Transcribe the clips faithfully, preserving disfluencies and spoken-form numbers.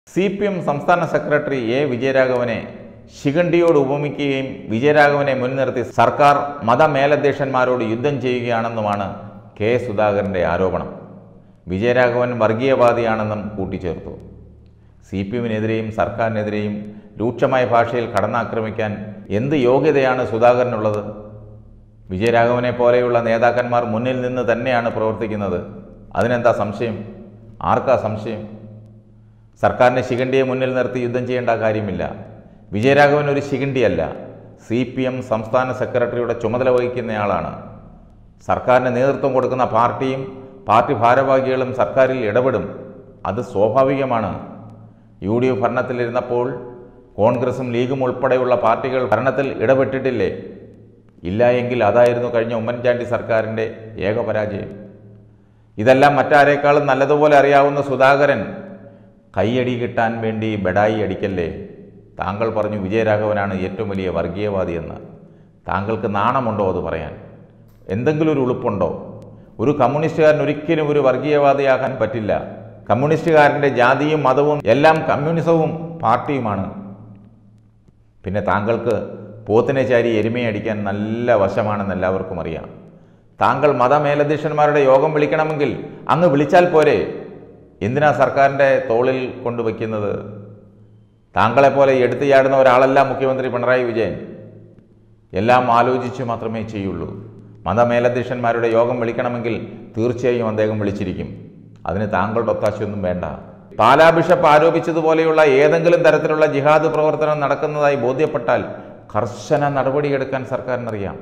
C P M സംസ്ഥാന secretary A വിജയരാഘവനെ ശിഖണ്ഡിയോട് ഉപമിക്കുകയും വിജയരാഘവനെ മുൻനിർത്തി സർക്കാർ മതമേലധ്യക്ഷന്മാരോട് യുദ്ധം ചെയ്യുകയാണെന്നുമാണ് കെ സുധാകരൻ്റെ ആരോപണം. വിജയരാഘവൻ വർഗീയവാദിയാണെന്നും കൂട്ടിച്ചേർത്തു. സി പി എമ്മിനെതിരെയും സർക്കാരിനെതിരെയും രൂക്ഷമായ ഭാഷയിൽ കടന്നാക്രമിക്കാൻ എന്ത് യോഗ്യതയാണ് സുധാകരനുള്ളത്? വിജയരാഘവനെ പോലെയുള്ള നേതാക്കന്മാർ മുന്നിൽ നിന്ന് തന്നെയാണ് പ്രവർത്തിക്കുന്നത്. അതിനെന്താ സംശയം? ആർക്കാ സംശയം? സർക്കാരിനെ ശിഖണ്ഡിയെ മുന്നിൽ നിർത്തി യുദ്ധം ചെയ്യേണ്ട കാര്യമില്ല. വിജയരാഘവൻ ഒരു ശിഖണ്ഡിയല്ല. സി പി എം സംസ്ഥാന സെക്രട്ടറിയുടെ ചുമതല വഹിക്കുന്നയാളാണ്. സർക്കാരിന് നേതൃത്വം കൊടുക്കുന്ന പാർട്ടിയും പാർട്ടി ഭാരവാഹികളും സർക്കാരിൽ ഇടപെടും. അത് സ്വാഭാവികമാണ്. യു ഡി എഫ് ഭരണത്തിലിരുന്നപ്പോൾ കോൺഗ്രസും ലീഗും ഉൾപ്പെടെയുള്ള പാർട്ടികൾ ഭരണത്തിൽ ഇടപെട്ടിട്ടില്ലേ? ഇല്ല എങ്കിൽ അതായിരുന്നു കഴിഞ്ഞ ഉമ്മൻചാണ്ടി സർക്കാരിൻ്റെ ഏക പരാജയം. ഇതെല്ലാം മറ്റാരേക്കാളും നല്ലതുപോലെ അറിയാവുന്ന സുധാകരൻ കൈയടി കിട്ടാൻ വേണ്ടി ബെഡായി അടിക്കല്ലേ. താങ്കൾ പറഞ്ഞു വിജയരാഘവനാണ് ഏറ്റവും വലിയ വർഗീയവാദിയെന്ന്. താങ്കൾക്ക് നാണമുണ്ടോ അത് പറയാൻ? എന്തെങ്കിലും ഒരു ഉളുപ്പുണ്ടോ? ഒരു കമ്മ്യൂണിസ്റ്റുകാരൻ ഒരിക്കലും ഒരു വർഗീയവാദിയാകാൻ പറ്റില്ല. കമ്മ്യൂണിസ്റ്റുകാരൻ്റെ ജാതിയും മതവും എല്ലാം കമ്മ്യൂണിസവും പാർട്ടിയുമാണ്. പിന്നെ താങ്കൾക്ക് പോത്തിനെ ചാരി എരുമയെ അടിക്കാൻ നല്ല വശമാണെന്ന് എല്ലാവർക്കും അറിയാം. താങ്കൾ മതമേലധ്യക്ഷന്മാരുടെ യോഗം വിളിക്കണമെങ്കിൽ അങ്ങ് വിളിച്ചാൽ പോരെ? എന്തിനാ സർക്കാരിൻ്റെ തോളിൽ കൊണ്ടുവയ്ക്കുന്നത്? താങ്കളെപ്പോലെ എടുത്തു ചാടുന്ന ഒരാളല്ല മുഖ്യമന്ത്രി പിണറായി വിജയൻ. എല്ലാം ആലോചിച്ച് മാത്രമേ ചെയ്യുള്ളൂ. മതമേലധ്യക്ഷന്മാരുടെ യോഗം വിളിക്കണമെങ്കിൽ തീർച്ചയായും അദ്ദേഹം വിളിച്ചിരിക്കും. അതിന് താങ്കളുടെ ഒത്താശയൊന്നും വേണ്ട. പാലാ ബിഷപ്പ് ആരോപിച്ചതുപോലെയുള്ള ഏതെങ്കിലും തരത്തിലുള്ള ജിഹാദ് പ്രവർത്തനം നടക്കുന്നതായി ബോധ്യപ്പെട്ടാൽ കർശന നടപടിയെടുക്കാൻ സർക്കാരിനറിയാം.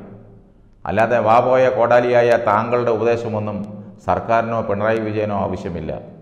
അല്ലാതെ വാപോയ കോടാലിയായ താങ്കളുടെ ഉപദേശമൊന്നും സർക്കാരിനോ പിണറായി വിജയനോ ആവശ്യമില്ല.